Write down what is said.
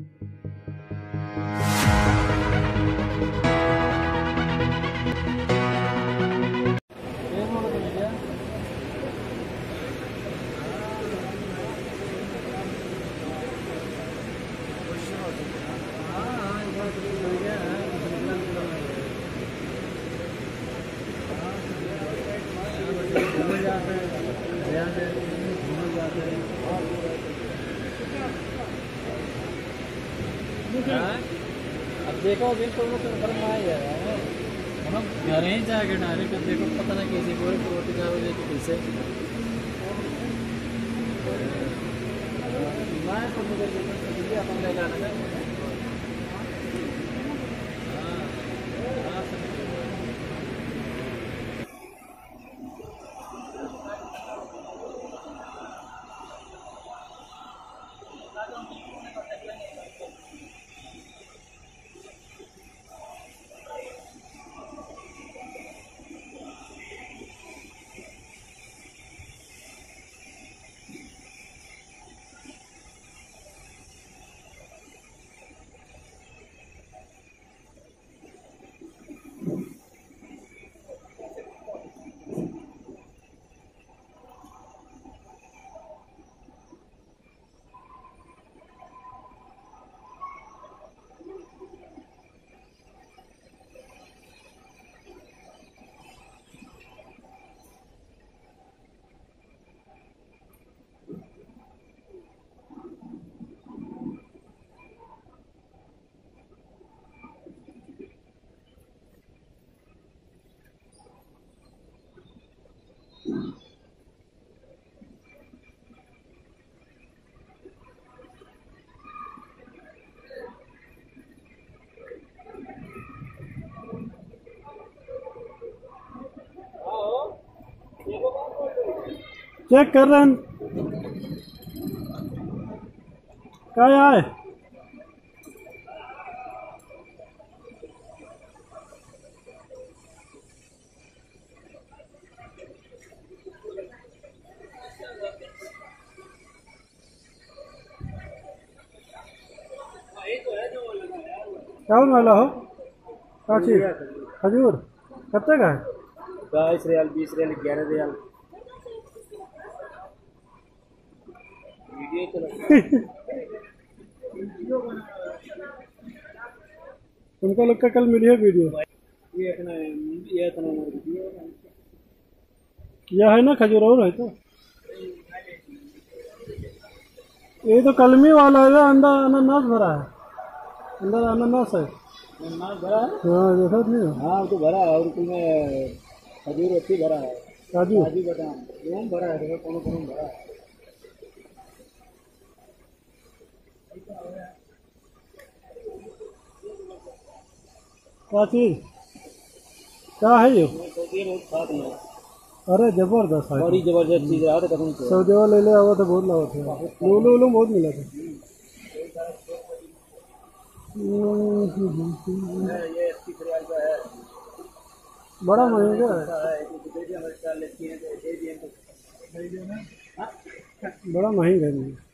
अब देखो अभी तो कंफर्म आ ही रहा है, हम घर ही जाके डायरेक्ट देखो, पता नहीं कैसे कोई रोटी का वजह तो कैसे मैं तो मुझे अपन ले जाना है। चेक कर रहे हैं क्या है। क्या वाला हो क्या चीज खजूर कितने का है? 22 रियाल 20 रियाल 11 रियाल। उनका लोग का कल मिली है वीडियो। यह है ना खजूर और है तो ये तो कलमी वाला है, अंदर अनानास भरा है, अंदर अनानास है। भरा है? हाँ देखा नहीं। हाँ तो भरा है, और तुम्हें खजूर अच्छी भरा है, काजू काजू बादाम गेहूँ भरा है, देखो कौन कौन भरा है। क्या चीज क्या है ये? बहुत खाते हैं। अरे जबरदस्त है, बड़ी जबरदस्त चीज है। कसम से सऊदी वाला ले ले आवा तो बहुत लावा था, लोलो बहुत मिला था। ये 30 रियाल का है, बड़ा महंगा है, बड़ा महंगा है।